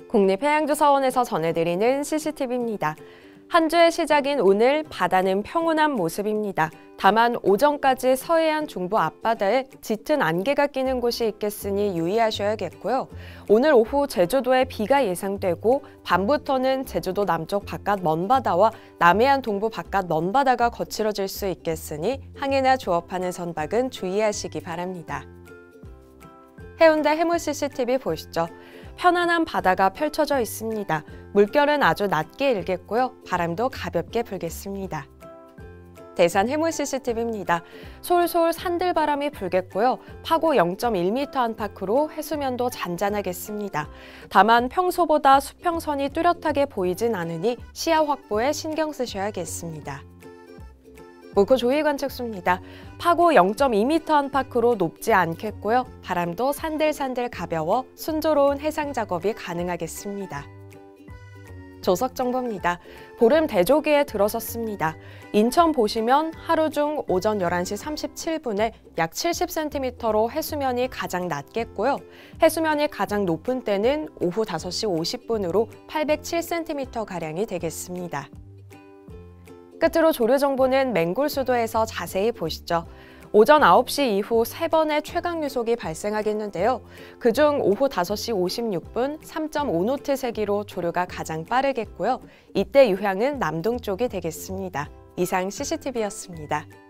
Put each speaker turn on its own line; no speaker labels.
국립해양조사원에서 전해드리는 CCTV입니다. 한 주의 시작인 오늘 바다는 평온한 모습입니다. 다만 오전까지 서해안 중부 앞바다에 짙은 안개가 끼는 곳이 있겠으니 유의하셔야겠고요. 오늘 오후 제주도에 비가 예상되고 밤부터는 제주도 남쪽 바깥 먼바다와 남해안 동부 바깥 먼바다가 거칠어질 수 있겠으니 항해나 조업하는 선박은 주의하시기 바랍니다. 해운대 해무 CCTV 보시죠. 편안한 바다가 펼쳐져 있습니다. 물결은 아주 낮게 일겠고요. 바람도 가볍게 불겠습니다. 대산 해무 CCTV입니다. 솔솔 산들바람이 불겠고요. 파고 0.1m 안팎으로 해수면도 잔잔하겠습니다. 다만 평소보다 수평선이 뚜렷하게 보이진 않으니 시야 확보에 신경 쓰셔야겠습니다. 물고 조이 관측수입니다. 파고 0.2m 안팎으로 높지 않겠고요. 바람도 산들산들 가벼워 순조로운 해상 작업이 가능하겠습니다. 조석 정보입니다. 보름 대조기에 들어섰습니다. 인천 보시면 하루 중 오전 11시 37분에 약 70cm로 해수면이 가장 낮겠고요. 해수면이 가장 높은 때는 오후 5시 50분으로 807cm가량이 되겠습니다. 끝으로 조류 정보는 맹골 수도에서 자세히 보시죠. 오전 9시 이후 3번의 최강 유속이 발생하겠는데요. 그중 오후 5시 56분 3.5노트 세기로 조류가 가장 빠르겠고요. 이때 유향은 남동쪽이 되겠습니다. 이상 CCTV였습니다.